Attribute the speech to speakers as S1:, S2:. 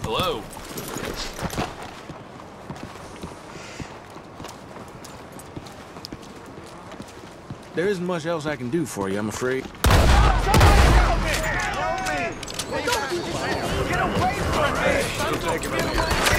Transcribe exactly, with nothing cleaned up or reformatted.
S1: Hello?
S2: There isn't much else I can do for you, I'm afraid.
S3: Get away from me!